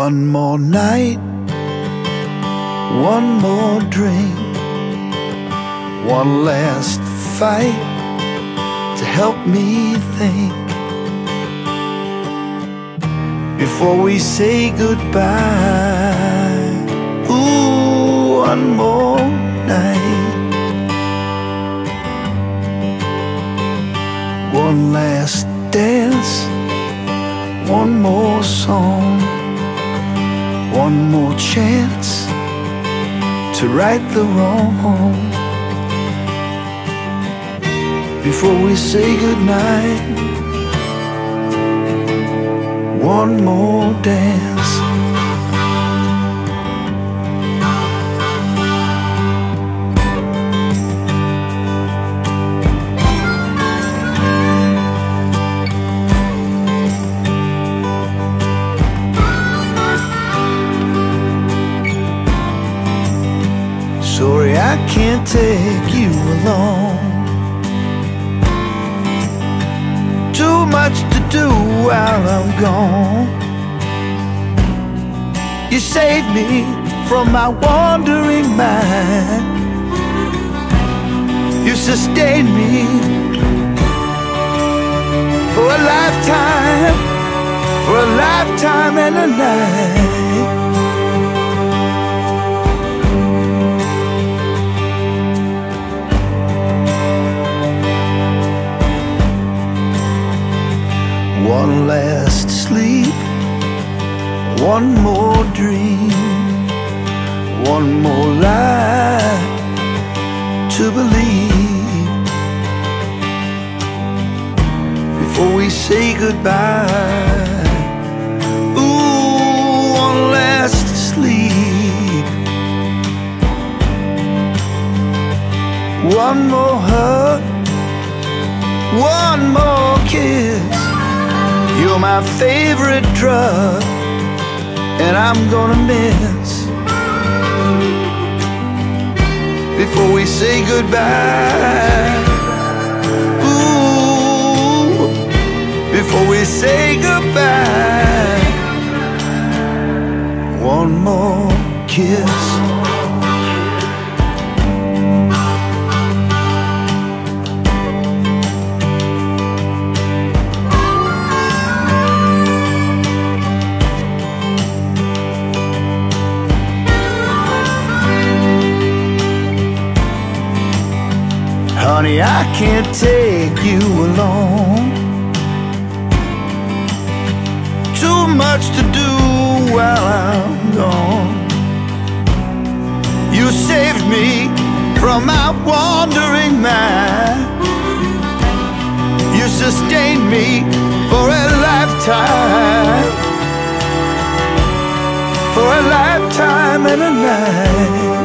One more night, one more drink, one last fight to help me think before we say goodbye. Ooh, one more night, one last dance, one more song, one more chance to right the wrong before we say goodnight. One more dance. Sorry, I can't take you along. Too much to do while I'm gone. You saved me from my wandering mind. You sustained me for a lifetime, for a lifetime and a night. One last sleep, one more dream, one more lie to believe before we say goodbye. Ooh, one last sleep, one more hug, one more kiss. You're my favorite drug, and I'm gonna miss before we say goodbye. Ooh, before we say goodbye. One more kiss. Honey, I can't take you along. Too much to do while I'm gone. You saved me from my wandering mind. You sustained me for a lifetime, for a lifetime and a night.